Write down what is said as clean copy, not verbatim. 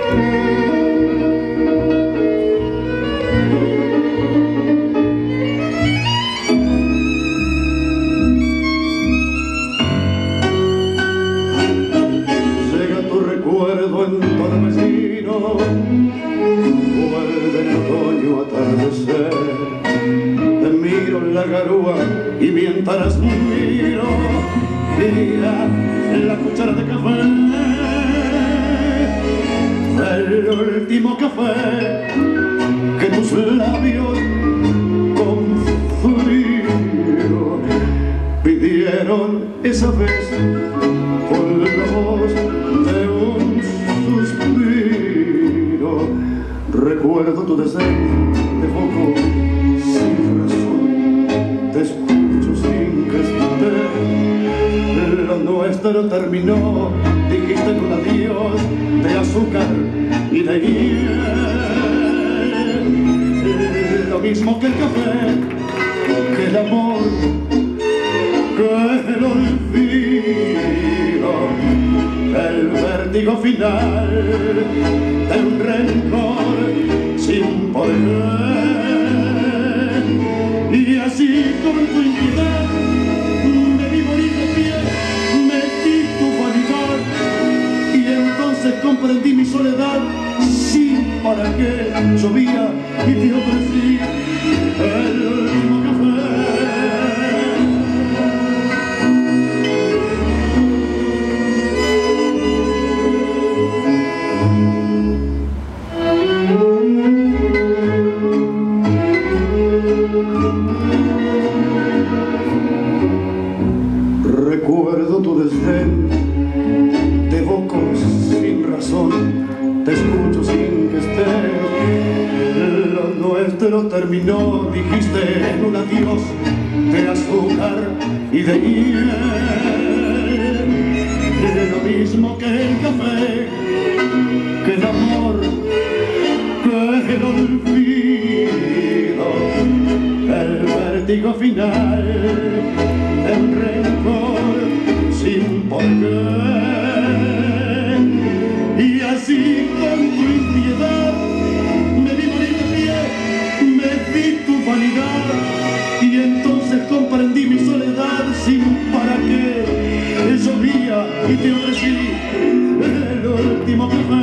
Vuelve el otoño atardecer, te miro en la garúa y mientras miro, mira la cuchara de café, el último café que tus labios con frío pidieron esa vez con la voz de un suspiro. Recuerdo tu desdén de foco sin razón, te escucho sin que esté. Lo nuestro terminó, dijiste un adiós de azúcar y de hiel. Lo mismo que el café, que el amor, que el olvido, el vértigo final de un rencor sin poder. Y así con tu impiedad me vi morir de pie, metí tu vanidad y entonces comprendí mi soledad. Sí, para qué llovía y te ofrecí el último café. Recuerdo tu desdén, te evoco sin razón, te escucho sin que estés. Lo nuestro terminó, dijiste en un adiós de azúcar y de hiel. Lo mismo que el café, que el amor, que el olvido, el vértigo final, el rencor sin porqué. Y así con tu impiedad me vi morir de pie, me vi tu vanidad y entonces comprendí mi soledad. Sin para qué llovía y te ofrecí el último café.